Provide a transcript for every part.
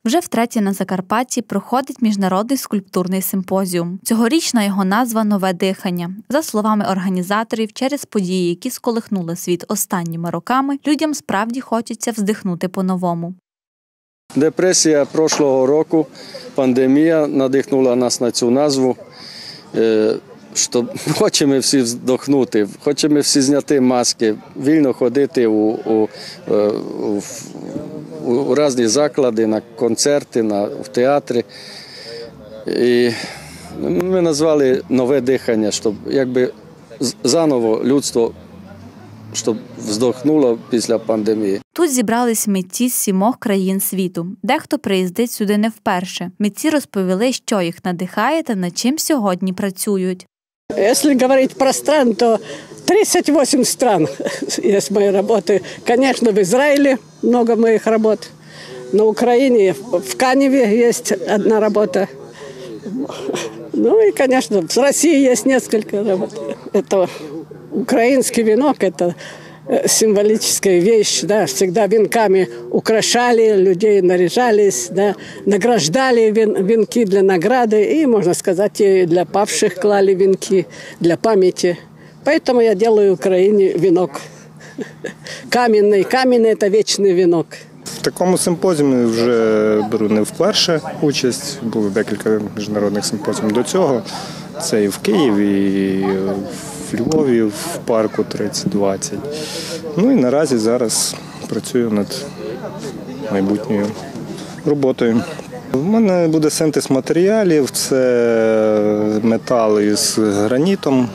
Вже втретє на Закарпатті проходить міжнародний скульптурний симпозіум. Цьогорічна його назва «Нове дихання». За словами організаторів, через події, які сколихнули світ останніми роками, людям справді хочеться вздихнути по-новому. Депресія прошлого року, пандемія надихнула нас на цю назву. Що хочемо всі вздохнути, хочемо всі зняти маски, вільно ходити у різні заклади, на концерти, в театри. І ми назвали «Нове дихання», щоб якби заново людство щоб вздохнуло після пандемії. Тут зібрались митці з 7 країн світу. Дехто приїздить сюди не вперше. Митці розповіли, що їх надихає та над чим сьогодні працюють. Если говорить про стран, то 38 стран есть мои работы. Конечно, в Израиле много моих работ. На Украине, в Каневе есть одна работа. Ну и, конечно, в России есть несколько работ. Это украинский венок, это символическая вещь, да, всегда венками украшали, людей наряжались, да, награждали венки для награды, и, можно сказать, и для павших клали венки, для памяти. Поэтому я делаю в Украине венок каменный. Каменный – это вечный венок. В такому симпозіумі вже беру не вперше участь, було декілька міжнародних симпозіумів до цього. Це і в Києві, і в Львові, в парку 3020. Ну і наразі зараз працюю над майбутньою роботою. У мене буде синтез матеріалів, це метал із гранітом.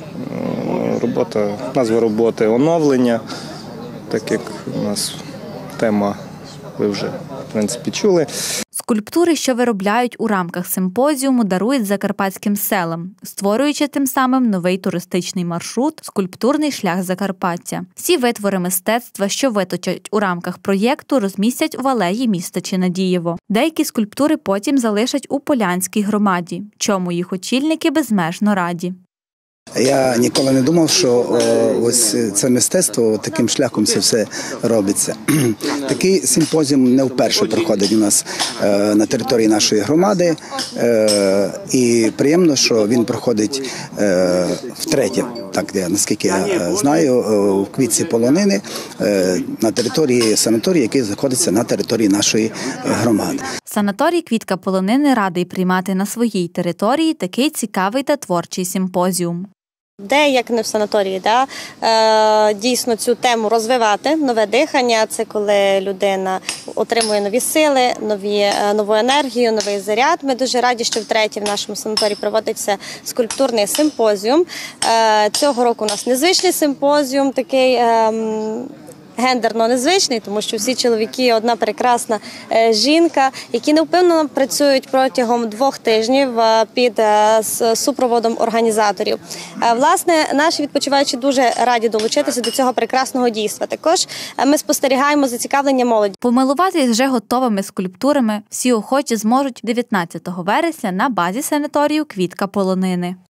Назва роботи «Оновлення», так як у нас тема ви вже, в принципі, чули. Скульптури, що виробляють у рамках симпозіуму, дарують закарпатським селам, створюючи тим самим новий туристичний маршрут «Скульптурний шлях Закарпаття». Всі витвори мистецтва, що виточать у рамках проєкту, розмістять у алеї міста Чинадієво. Деякі скульптури потім залишать у Полянській громаді, чому їх очільники безмежно раді. Я ніколи не думав, що ось це мистецтво таким шляхом це все робиться. Такий симпозіум не вперше проходить у нас на території нашої громади. І приємно, що він проходить втретє, так наскільки я знаю, в квітці полонини на території санаторію, який знаходиться на території нашої громади. Санаторій «Квітка полонини» радий приймати на своїй території такий цікавий та творчий симпозіум. Де, як не в санаторії, дійсно цю тему розвивати. Нове дихання – це коли людина отримує нові сили, нову енергію, новий заряд. Ми дуже раді, що втретє в нашому санаторії проводиться скульптурний симпозіум. Цього року у нас незвичний симпозіум, такий гендерно незвичний, тому що всі чоловіки – одна прекрасна жінка, які невпинно працюють протягом 2 тижнів під супроводом організаторів. Власне, наші відпочиваючі дуже раді долучитися до цього прекрасного дійства. Також ми спостерігаємо зацікавлення молоді. Помилуватись вже готовими скульптурами всі охочі зможуть 19 вересня на базі санаторію «Квітка полонини».